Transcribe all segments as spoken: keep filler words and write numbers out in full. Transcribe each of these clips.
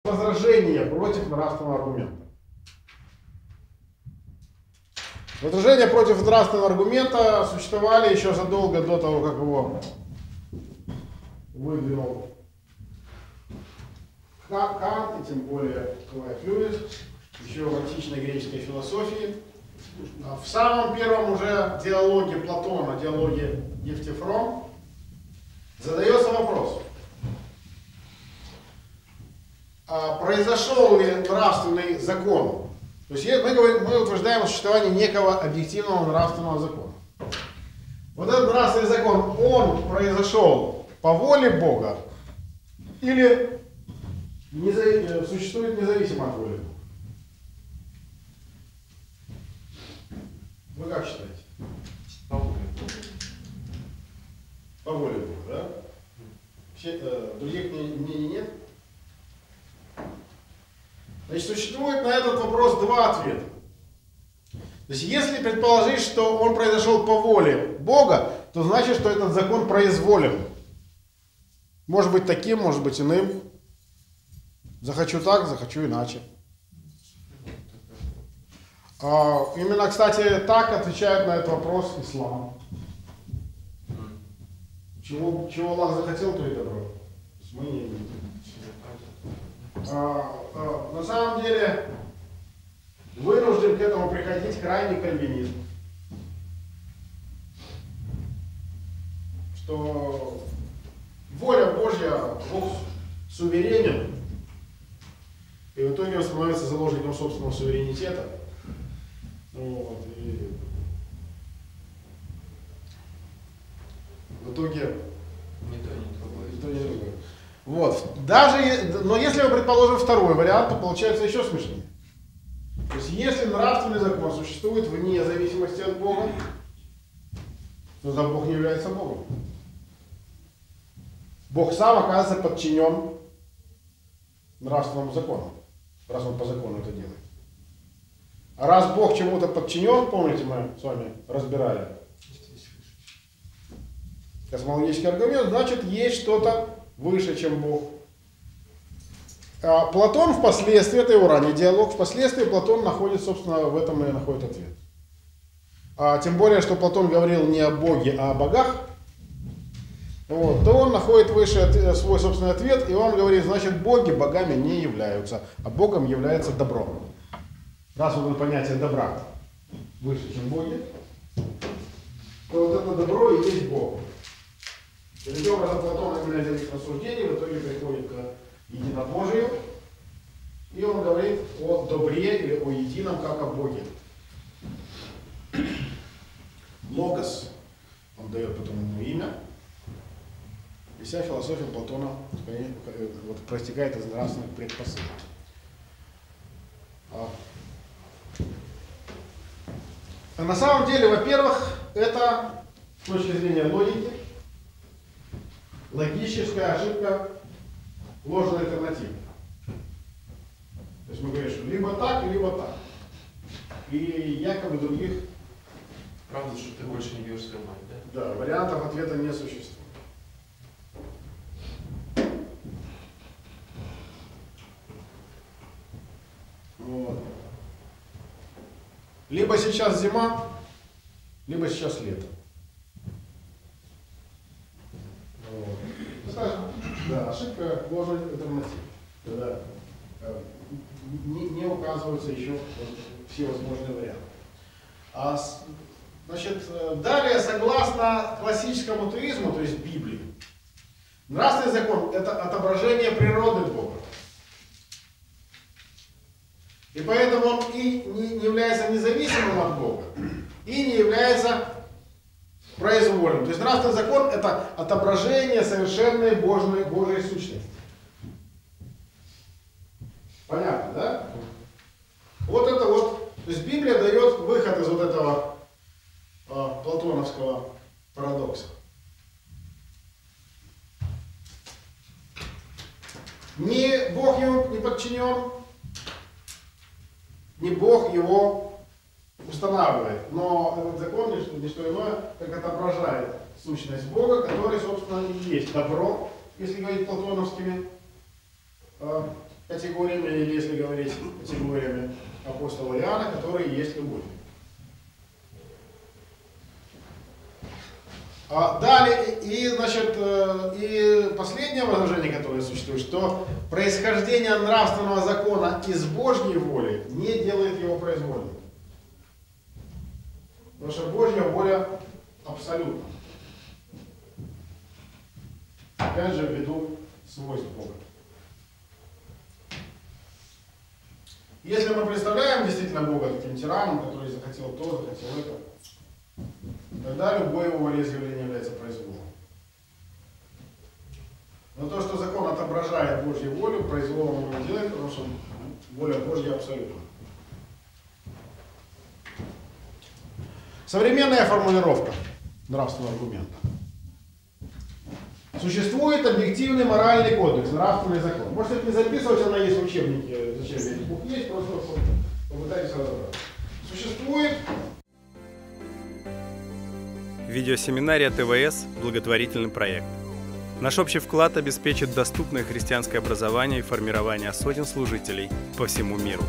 возражения против нравственного аргумента. Возражения против нравственного аргумента существовали еще задолго до того, как его выдвинул Кант, и тем более Клайв Льюис, еще в античной греческой философии. В самом первом уже диалоге Платона, диалоге Евтифрон, задается вопрос, а произошел ли нравственный закон? То есть мы, говорим, мы утверждаем о существовании некого объективного нравственного закона. Вот этот нравственный закон, он произошел по воле Бога или незав... существует независимо от воли Бога? Вы как считаете? По воле Бога. По воле Бога, да? Все, э, других мнений нет? Значит, существует на этот вопрос два ответа. То есть, если предположить, что он произошел по воле Бога, то значит, что этот закон произволен. Может быть таким, может быть иным. Захочу так, захочу иначе. А, именно, кстати, так отвечает на этот вопрос ислам. Чего, чего Аллах захотел, то и добро. Мы не а, а, на самом деле вынужден к этому приходить крайний кальвинизм. Что воля Божья, Бог суверенен, и в итоге он становится заложником собственного суверенитета. Вот, и в итоге Не то, не другое. не то, не другое. Вот. Даже, но если мы предположим второй вариант, то получается еще смешнее. То есть если нравственный закон существует вне зависимости от Бога, то тогда Бог не является Богом. Бог сам оказывается подчинен нравственному закону, раз он по закону это делает. А раз Бог чему-то подчинен, помните, мы с вами разбирали космологический аргумент, значит, есть что-то выше, чем Бог. А Платон впоследствии, это его ранний диалог, впоследствии Платон находит, собственно, в этом и находит ответ. А тем более, что Платон говорил не о Боге, а о богах, вот, то он находит выше свой собственный ответ, и он говорит, значит, боги богами не являются, а Богом является добро. Раз вот это понятие добра выше, чем боги, то вот это добро и есть Бог. И таким образом Платон именно из этих рассуждений в итоге приходит к единобожию, и он говорит о добре или о едином, как о Боге. Логос, он дает потом ему имя, и вся философия Платона вот, проистекает из нравственных предпосылок. А на самом деле, во-первых, это с точки зрения логики, логическая ошибка ложной альтернативы. То есть мы говорим, что либо так, либо так. И якобы других... Правда, что ты больше не бьешь свою мать, да? Да, вариантов ответа не существует. Вот. Либо сейчас зима, либо сейчас лето. Вот. Да, ошибка ложной альтернативы. Когда не, не указываются еще все возможные варианты. А, значит, далее, согласно классическому теизму, то есть Библии, нравственный закон – это отображение природы Бога. И поэтому он и не является независимым от Бога, и не является произвольным. То есть нравственный закон – это отображение совершенной Божьей, Божьей сущности. Понятно, да? Вот это вот, то есть Библия дает выход из вот этого а, платоновского парадокса. Ни Бог ему не подчинен, ни Бог его устанавливает. Но этот закон не что, не что иное, как отображает сущность Бога, который, собственно, и есть добро, если говорить платоновскими э, категориями, или если говорить категориями апостола Иоанна, которые есть любовь. А далее, и, значит, и последнее возражение, которое существует, что происхождение нравственного закона из Божьей воли не делает его произвольным. Потому что Божья воля абсолютна. Опять же, ввиду свойств Бога. Если мы представляем действительно Бога таким тираном, который захотел то, захотел это, тогда любое его волеизъявление является произволом. Но то, что закон отображает Божью волю, произволом его не делает, потому что воля Божья абсолютна. Современная формулировка нравственного аргумента. Существует объективный моральный кодекс, нравственный закон. Можете это не записывать, она есть в учебнике. Зачем этих букв есть, просто попытайтесь разобраться. Существует. Видеосеминария ТВС – благотворительный проект. Наш общий вклад обеспечит доступное христианское образование и формирование сотен служителей по всему миру.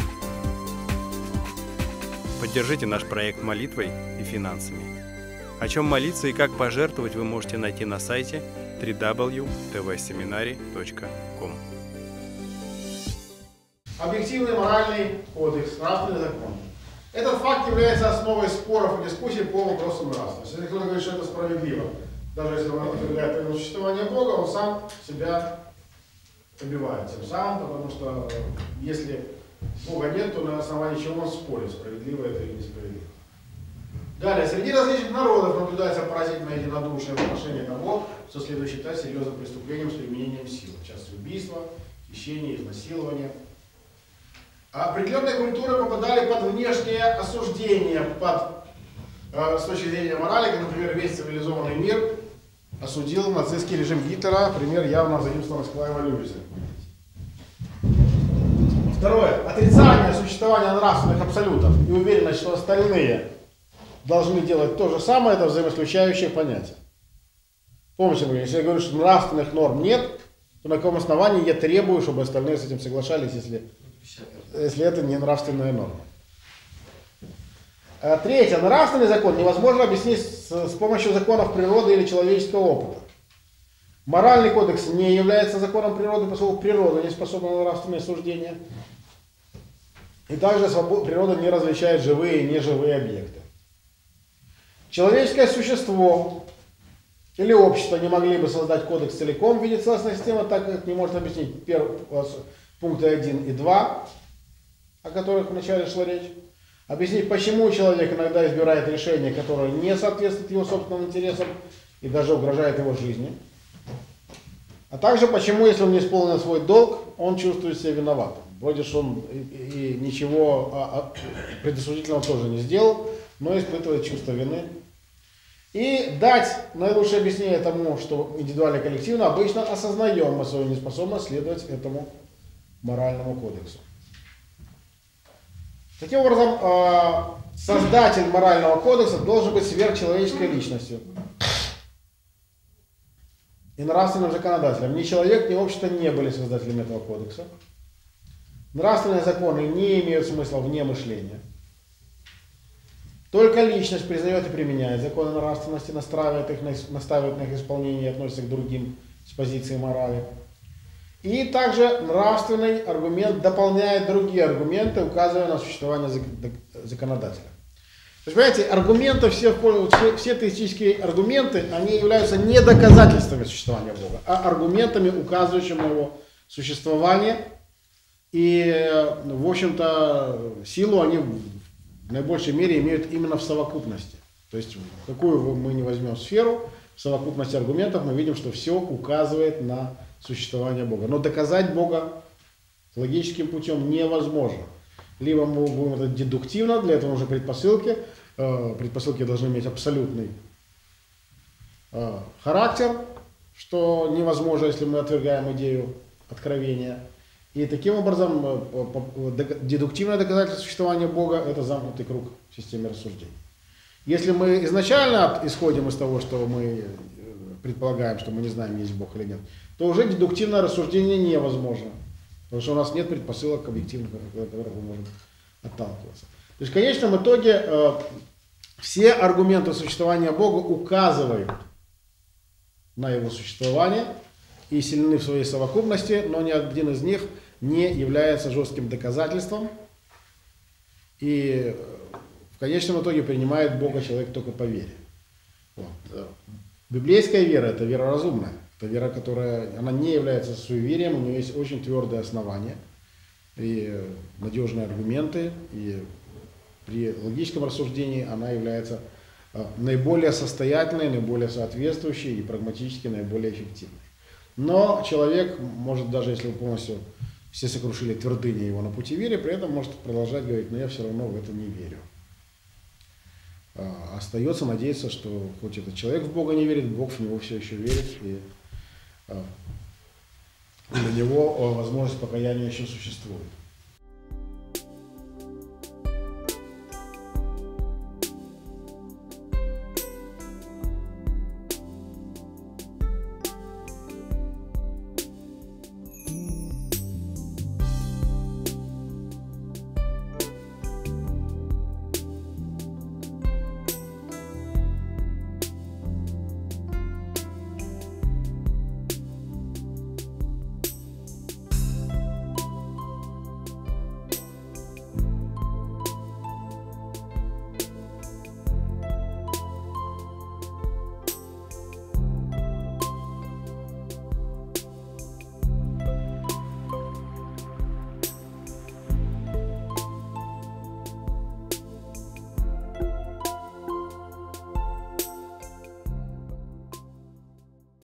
Поддержите наш проект молитвой и финансами. О чем молиться и как пожертвовать вы можете найти на сайте дабл ю дабл ю дабл ю точка ти ви семинари точка ком. Объективный моральный кодекс, нравственный закон. Этот факт является основой споров и дискуссий по вопросам нравственности. Если кто-то говорит, что это справедливо, даже если он отвергает существование Бога, он сам себя побивает тем самым, потому что если Бога нет, то на основании чего он спорит, справедливо это или несправедливо. Далее, среди различных народов наблюдается поразительное единодушие в отношении того, что следует считать серьезным преступлением с применением силы, в частности убийства, хищения, изнасилования. А определенные культуры попадали под внешнее осуждение, под, э, с точки зрения морали, как, например, весь цивилизованный мир осудил нацистский режим Гитлера, пример явно заимствованный с Клайва Льюиса. Второе. Отрицание существования нравственных абсолютов и уверенность, что остальные должны делать то же самое, это взаимоисключающее понятие. Помните, если я говорю, что нравственных норм нет, то на каком основании я требую, чтобы остальные с этим соглашались, если, если это не нравственная норма. Третье. Нравственный закон невозможно объяснить с, с помощью законов природы или человеческого опыта. Моральный кодекс не является законом природы, поскольку природа не способна на нравственные суждения. И также свобод, природа не различает живые и неживые объекты. Человеческое существо или общество не могли бы создать кодекс целиком в виде целостной системы, так как не может объяснить первые, пункты один и два, о которых вначале шла речь. Объяснить, почему человек иногда избирает решение, которое не соответствует его собственным интересам и даже угрожает его жизни. А также, почему, если он не исполнил свой долг, он чувствует себя виноватым. Вроде что он и, и ничего а, а, предосудительного тоже не сделал, но испытывает чувство вины. И дать наилучшее объяснение тому, что индивидуально и коллективно, обычно осознаем мы свою неспособность следовать этому моральному кодексу. Таким образом, создатель морального кодекса должен быть сверхчеловеческой личностью и нравственным законодателем. Ни человек, ни общество не были создателями этого кодекса. Нравственные законы не имеют смысла вне мышления. Только личность признает и применяет законы нравственности, настраивает их, наставит на их исполнение и относится к другим с позиции морали. И также нравственный аргумент дополняет другие аргументы, указывая на существование законодателя. То есть, понимаете, аргументы, все, все, все теистические аргументы, они являются не доказательствами существования Бога, а аргументами, указывающими на его существование. И, в общем-то, силу они в наибольшей мере имеют именно в совокупности. То есть, какую мы не возьмем сферу, в совокупности аргументов мы видим, что все указывает на существование Бога. Но доказать Бога логическим путем невозможно. Либо мы будем это дедуктивно, для этого нужны предпосылки. Предпосылки должны иметь абсолютный характер, что невозможно, если мы отвергаем идею откровения. И таким образом дедуктивное доказательство существования Бога – это замкнутый круг в системе рассуждений. Если мы изначально исходим из того, что мы предполагаем, что мы не знаем, есть Бог или нет, то уже дедуктивное рассуждение невозможно. Потому что у нас нет предпосылок объективных, от которых мы можем отталкиваться. То есть в конечном итоге э, все аргументы существования Бога указывают на его существование и сильны в своей совокупности, но ни один из них не является жестким доказательством. И в конечном итоге принимает Бога человек только по вере. Вот. Библейская вера – это вера разумная. Это вера, которая она не является суеверием, у нее есть очень твердые основания и надежные аргументы, и при логическом рассуждении она является наиболее состоятельной, наиболее соответствующей и прагматически наиболее эффективной. Но человек может, даже если вы полностью все сокрушили твердыни его на пути веры, при этом может продолжать говорить, но я все равно в это не верю. Остается надеяться, что хоть этот человек в Бога не верит, Бог в него все еще верит, и для него возможность покаяния еще существует.